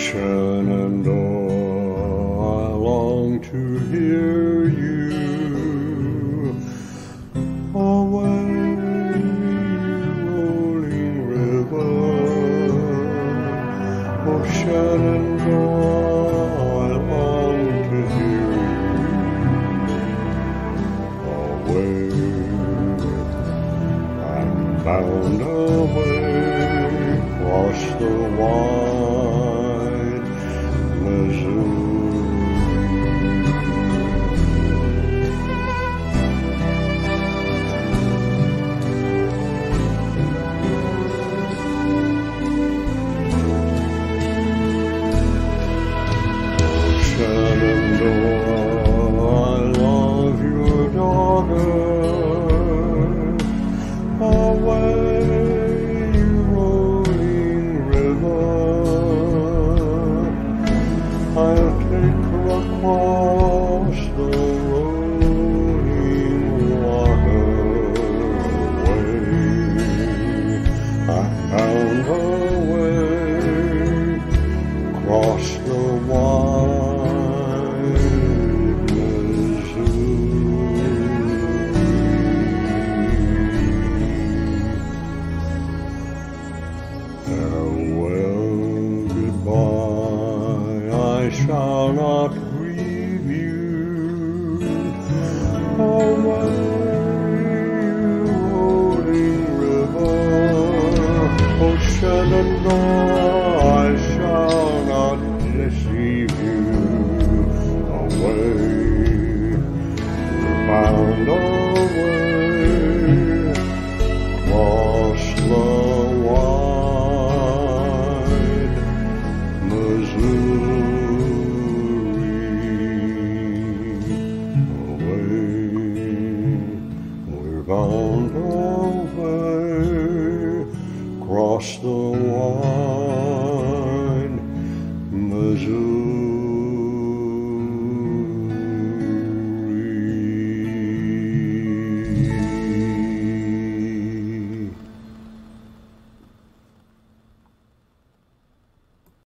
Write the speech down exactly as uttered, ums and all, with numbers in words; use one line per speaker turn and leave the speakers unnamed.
Shenandoah, I long to hear you. Away, rolling river. Oh, Shenandoah, I long to hear you. Away, I'm bound away across the wide Missouri. Shenandoah, I love your daughter. Away, you rolling river, I'll take her across the rolling waterway. I found a way across the wide Missouri. Farewell, goodbye, I shall not grieve you. Away, rolling river, oh Shenandoah, I shall not deceive you. Away, bound away, across the wide Missouri. Away, we're bound away across the